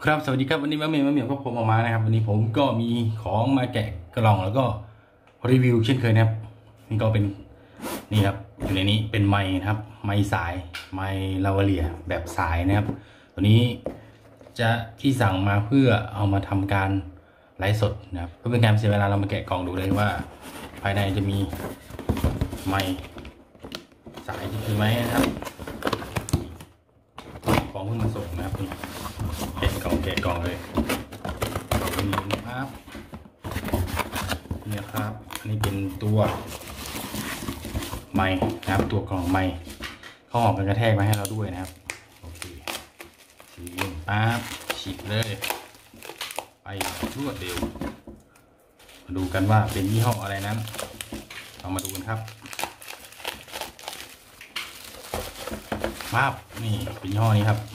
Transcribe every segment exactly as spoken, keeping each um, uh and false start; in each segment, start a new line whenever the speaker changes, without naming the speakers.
ครับสวัสดีครับวันนี้มะเหมี่ยวมะเหมี่ยวก็ผมออกมานะครับวันนี้ผมก็มีของมาแกะกล่องแล้วก็รีวิวเช่นเคยนะครับนี่ก็เป็นนี่ครับอยู่ในนี้เป็นไม้นะครับไม้สายไม้ลาวาเลียแบบสายนะครับตัวนี้จะที่สั่งมาเพื่อเอามาทำการไลฟ์สดนะครับเพื่อเป็นการเสียเวลาเรามาแกะกล่องดูเลยว่า ภายในจะมีไม้สายที่คือไม้นะครับของเพิ่งมาส่งนะครับนี่แกะกล่องแกะกล่องเลยกล่องนี้นะครับนี่ครับอันนี้เป็นตัวไม้นะครับตัวกล่องไม้เขาออกกันกระแทกมาให้เราด้วยนะครับโอเคฉีกปั๊บฉีกเลยไปรวดเร็วมาดูกันว่าเป็นยี่ห้ออะไรนั้นเรามาดูกันครับปั๊บนี่เป็นยี่ห้อนี้ครับ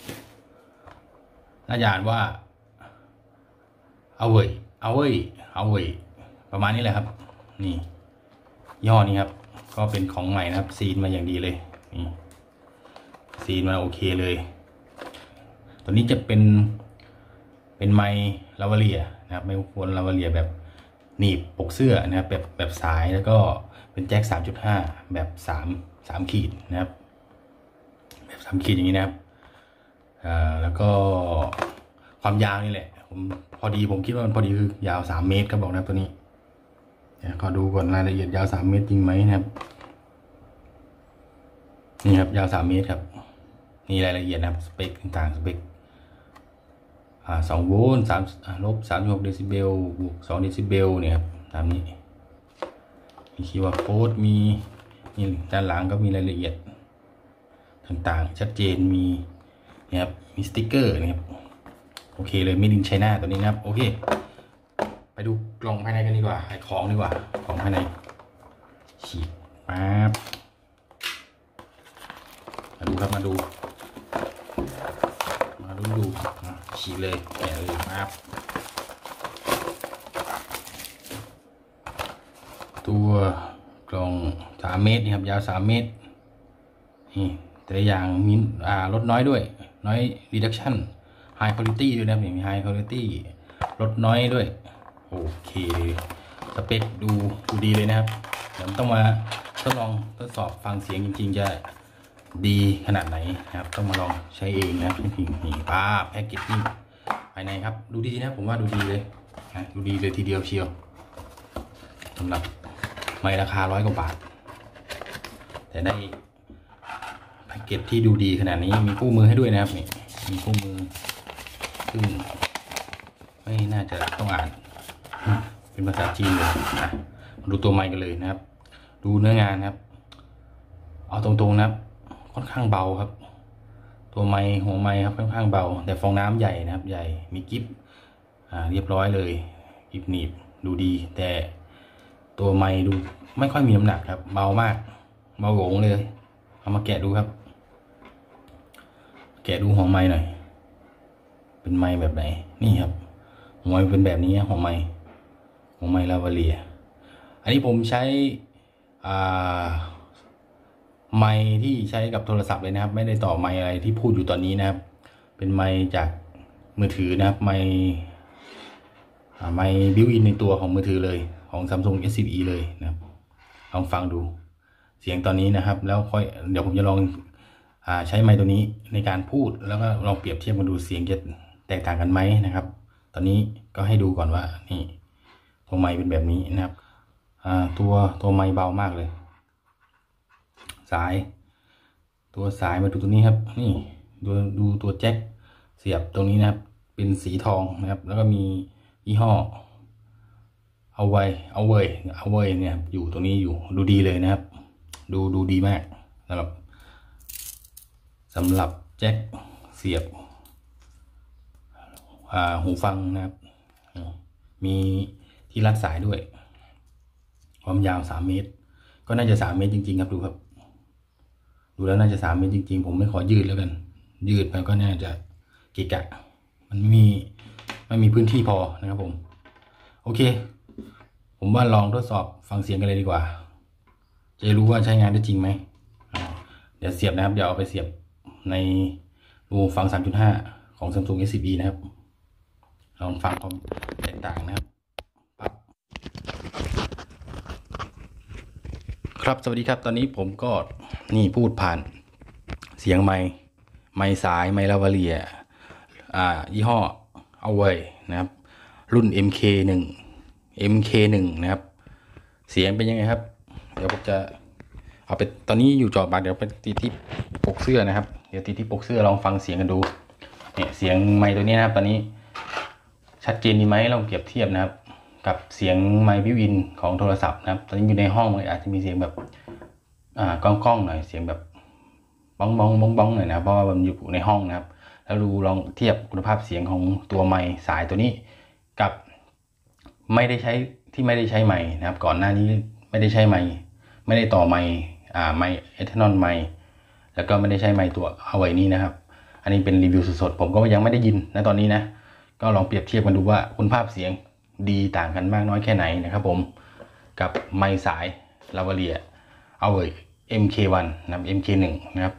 น่าจะอ่านว่าเอาเว้ยเอาเว้ยเอาเว้ยประมาณนี้แหละครับนี่ย่อนี้ครับก็เป็นของใหม่นะครับซีนมาอย่างดีเลยนี่ซีนมาโอเคเลยตัวนี้จะเป็นเป็นไมค์ลาวาเลียนะครับไมโครโฟนลาวาเลียแบบหนีบปกเสื้อนะครับแบบแบบสายแล้วก็เป็นแจ็ค สามจุดห้า แบบสาม สามขีดนะครับแบบสามขีดอย่างนี้นะครับอ่าแล้วก็ความยาวนี่แหละผมพอดีผมคิดว่ามันพอดีคือยาวสามเมตรก็บอกนะตัวนี้เดี๋ยวขอดูก่อนรายละเอียดยาวสามเมตรจริงไหมนะครับนี่ครับยาวสามเมตรครับนี่รายละเอียดนะครับสเปคต่างๆสเปคอ่าสองโวลต์สามลบสามสิบหกเดซิเบลบวกสองเดซิเบลเนี่ยครับตามนี้มีคีย์ว่าโค้ดมีนี่ด้านหลังก็มีรายละเอียดต่างๆชัดเจนมีนะครับมีสติ๊กเกอร์นะครับโอเคเลยไม่ดินไชน่าตัวนี้นะครับโอเคไปดูกล่องภายในกันดีกว่าไอของดีกว่าของภายในฉีกปั๊บมาดูครับมาดูมาดูดูฉีกเลยแกะเลยปั๊บตัวกล่องสามเมตรนี่ครับยาวสามเมตรนี่แต่ละอย่างมีอ่าลดน้อยด้วยน้อย reduction high quality ด้วยนะมี high quality ลดน้อยด้วยโอเคสเปคดูดูดีเลยนะครับเดี๋ยวต้องมาทดลองทดสอบฟังเสียงจริงๆจะดีขนาดไหนนะครับต้องมาลองใช้เองนะครับจริงๆนี่ป้าแพ็กเกจนี่ภายในครับดูดีนะผมว่าดูดีเลยนะดูดีเลยทีเดียวเชียวสำหรับไม่ราคาร้อยกว่าบาทแต่ได้แพ็กเกจที่ดูดีขนาดนี้มีคู่มือให้ด้วยนะครับนี่มีคู่มือซึ่งไม่น่าจะต้องอ่านเป็นภาษาจีนเลยอ่ะมาดูตัวไมค์กันเลยนะครับดูเนื้องานครับเอาตรงๆนะครับค่อนข้างเบาครับตัวไมค์หัวไมค์ครับค่อนข้างเบาแต่ฟองน้ำใหญ่นะครับใหญ่มีกิ๊บอ่าเรียบร้อยเลยกิ๊บหนีบดูดีแต่ตัวไมค์ดูไม่ค่อยมีน้ำหนักครับเบามากเบาโหงเลยเอามาแกะดูครับแกะดูหัวไมค์หน่อยเป็นไมค์แบบไหนนี่ครับหัวไมค์เป็นแบบนี้หัวไมค์หัวไมค์ลาวาเลียอันนี้ผมใช้อ่าไมค์ที่ใช้กับโทรศัพท์เลยนะครับไม่ได้ต่อไมค์อะไรที่พูดอยู่ตอนนี้นะครับเป็นไมค์จากมือถือนะครับไมค์ไมค์บิวอินในตัวของมือถือเลยของ Samsung เอส สิบ อี เลยนะครับลองฟังดูเสียงตอนนี้นะครับแล้วค่อยเดี๋ยวผมจะลองอ่าใช้ไมค์ตัวนี้ในการพูดแล้วก็ลองเปรียบเทียบกันดูเสียงจะแตกต่างกันไหมนะครับตอนนี้ก็ให้ดูก่อนว่านี่ตัวไมค์เป็นแบบนี้นะครับอ่าตัวตัวไมค์เบามากเลยสายตัวสายมาดูตัวนี้ครับนี่ดูดูตัวแจ็คเสียบตรงนี้นะครับเป็นสีทองนะครับแล้วก็มียี่ห้อเอาไว้เอาไว้เอาไว้เนี่ยอยู่ตรงนี้อยู่ดูดีเลยนะครับดูดูดีมากสำหรับสำหรับแจ็คเสียบหูฟังนะครับมีที่รัดสายด้วยความยาวสามเมตรก็น่าจะสามเมตรจริงๆครับดูครับดูแล้วน่าจะสามเมตรจริงๆผมไม่ขอยืดแล้วกันยืดไปก็น่าจะเกะกะมันไม่มีไม่มีพื้นที่พอนะครับผมโอเคผมว่าลองทดสอบฟังเสียงกันเลยดีกว่าจะรู้ว่าใช้งานได้จริงไหมเดี๋ยวเสียบนะครับเดี๋ยวเอาไปเสียบในรูฟัง สามจุดห้าของ Samsung เอส สิบ อี นะครับลองฟังความแตกต่างนะครับปั๊บครับสวัสดีครับตอนนี้ผมก็นี่พูดผ่านเสียงไมค์ไมค์สายไมค์ลาวาเลียอ่ายี่ห้อเอาไว้นะครับรุ่น เอ็ม เค หนึ่ง เอ็ม เค หนึ่ง นะครับเสียงเป็นยังไงครับเดี๋ยวผมจะเอาไปตอนนี้อยู่จอบัตรเดี๋ยวไปติดที่ปกเสื้อนะครับเดี๋ยวติดที่ปกเสื้อลองฟังเสียงกันดูเนี่ยเสียงไมค์ตัวนี้นะครับตอนนี้ชัดเจนดีไหมลองเปรียบเทียบนะครับกับเสียงไมค์บิวอินของโทรศัพท์นะครับตอนนี้อยู่ในห้องมันอาจจะมีเสียงแบบอ่าก้องๆหน่อยเสียงแบบบ้องบ้องบ้องบ้องหน่อยนะเพราะว่ามันอยู่ในห้องนะครับแล้วดูลองเทียบคุณภาพเสียงของตัวไมค์สายตัวนี้กับไม่ได้ใช้ที่ไม่ได้ใช้ไมค์นะครับก่อนหน้านี้ไม่ได้ใช้ไมค์ไม่ได้ต่อไมค์อ่าไมค์เอทานอลไมค์แล้วก็ไม่ได้ใช้ไมค์ตัวเอาไว้นี้นะครับอันนี้เป็นรีวิวสดๆผมก็ยังไม่ได้ยินนะตอนนี้นะก็ลองเปรียบเทียบกันดูว่าคุณภาพเสียงดีต่างกันมากน้อยแค่ไหนนะครับผมกับไมค์สายลาวาเลียเอาไว้ เอ็ม เค วัน นะครับ เอ็ม เค หนึ่ง นะครับ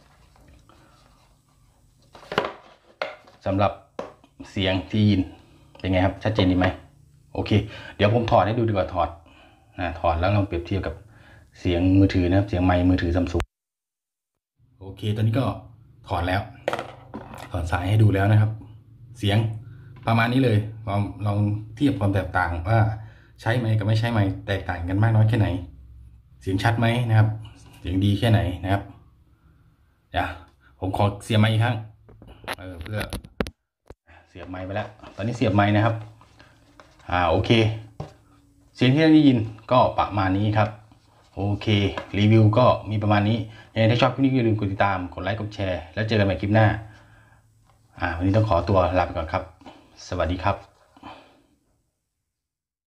สำหรับเสียงที่ยินเป็นไงครับชัดเจนดีไหมโอเคเดี๋ยวผมถอดให้ดูดีกว่าถอดนะถอดแล้วลองเปรียบเทียบกับเสียงมือถือนะครับเสียงไมค์มือถือ Samsung โอเคตอนนี้ก็ถอดแล้วถอดสายให้ดูแล้วนะครับเสียงประมาณนี้เลยลองลองเทียบความแตกต่างว่าใช้ไมค์กับไม่ใช้ไมค์แตกต่างกันมากน้อยแค่ไหนเสียงชัดไหมนะครับเสียงดีแค่ไหนนะครับเดี๋ยวผมขอเสียบไมค์อีกครั้งเออเพื่อเสียบไมค์ไปแล้วตอนนี้เสียบไมค์นะครับอ่าโอเคเสียงที่ได้ยินก็ประมาณนี้ครับโอเครีวิวก็มีประมาณนี้ยังไงถ้าชอบคลิปนี้อย่าลืมกดติดตามกดไลค์กดแชร์แล้วเจอกันใหม่คลิปหน้าอ่าวันนี้ต้องขอตัวลาไปก่อนครับสวัสดีครับ